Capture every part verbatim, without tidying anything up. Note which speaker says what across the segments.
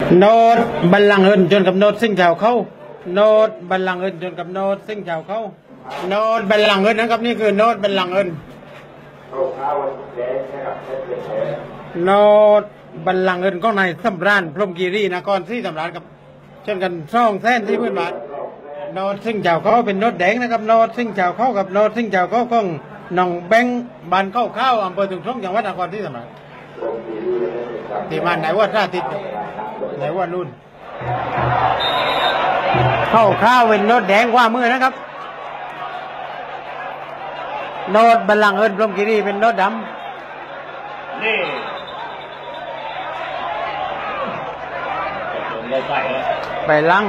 Speaker 1: โนดบัลลังก์เอิญจนกับโนดซิ่งแถวเขาโนดบัลลังก์เอิญจนกับโนดซิ่งแถวเขาโนดบัลลังก์เอิญนะครับนี่คือโนดบัลลังก์เอิญโนดบัลลังก์เอิญก็ในสำราญพรหมกีรีนครศรีธรรมราชกับเช่นกันซ่องแท่นที่พื้นบ้านโนดซิ่งแถวเขาเป็นโนดแดงนะครับโนดซิ่งแถวเขากับโนดซิ่งแถวเขาของหนองแบงบ้านเข้าข้าวอำเภอถุงช่องจังหวัดนครศรีธรรมราชที่มันไหนว่าท่าติดไหนว่านู่นเข้าข้าวเป็นโนดแดงกว่ามือนะครับโนดบัลลังก์เอิญพรหมกีรีเป็นโนดดำนี่ไปลัง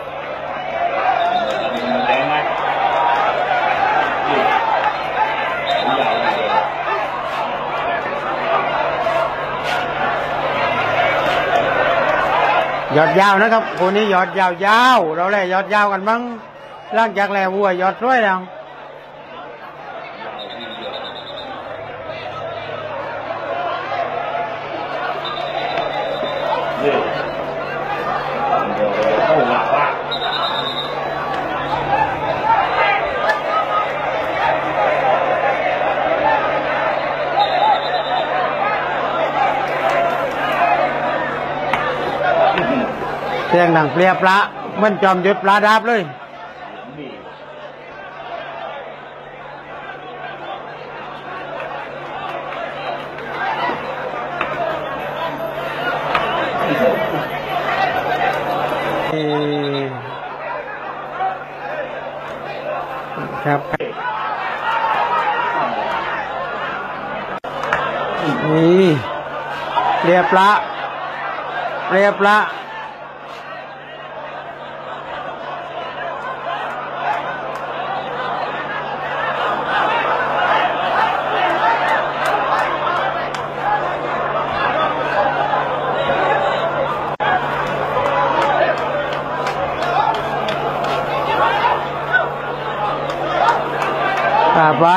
Speaker 1: ยอดยาวนะครับคนนี้ยอดยาวยาวเราแหละยอดยาวกันบ้างหลังจากแหล่วัวยอดร้อยแล้วเสียงดังเปรียบละมันจอมยุดปลาดาบเลยครับนี่เรียบละเรียบละไป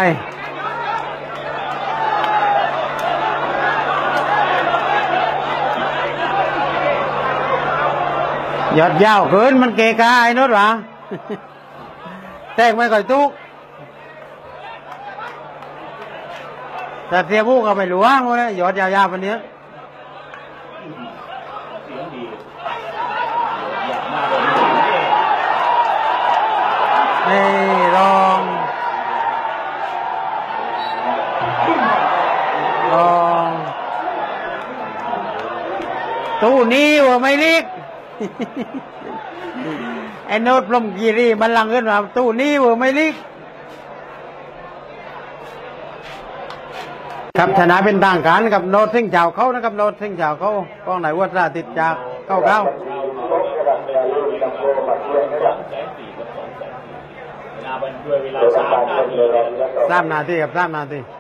Speaker 1: ยอดยาวเกินมันเกะกะไอ้โน้ตวะแตกไม่ก่อยตุกแต่เสียผู้ก็ไม่รู้ว่างเลยยอดยาวๆวันนี้นี่ลองลองตู้นี้ว่าไม่เล็กไอ้โน้ตพรหมกีรีบัลลังก์เอิญว่าตู้นี้ว่าไม่เล็กครับชนะเป็นทางการกับโน้ตซิ่งเจ้าเขานะครับโน้ตซิ่งเจ้าเขากองไหนวัดราติดจากเข้าเข้าสามนาทีกับสามนาที